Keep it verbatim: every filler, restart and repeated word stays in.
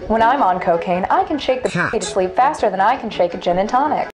When I'm on cocaine, I can shake the Cat. to sleep faster than I can shake a gin and tonic.